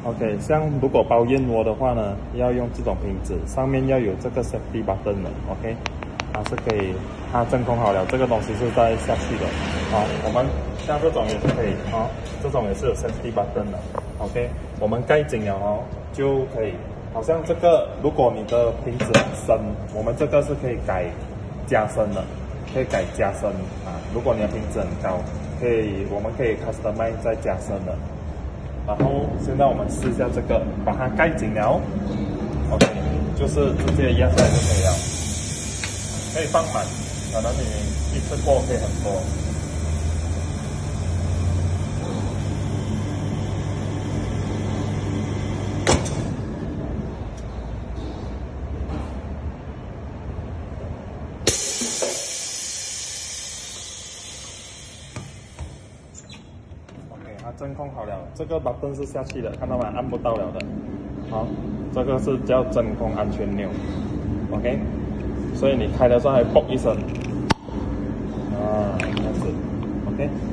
OK， 像如果包燕窝的话呢，要用这种瓶子，上面要有这个 safety button 的 ，OK， 它是可以，它真空好了，这个东西是在下去的，好，我们像这种也是可以，好，这种也是有 safety button 的 ，OK， 我们盖紧了哦，就可以，好像这个，如果你的瓶子很深，我们这个是可以改加深的，可以改加深啊，如果你的瓶子很高，我们可以 customize 再加深的。然后现在我们试一下这个，把它盖紧了 ，OK， 就是直接压下来就可以了，可以放满，可能你一次过可以很多。它真空好了，这个 button 是下去的，看到吗？按不到了的。好，这个是叫真空安全钮 ，OK。所以你开的时候还嘣一声，啊，这样子 ，OK。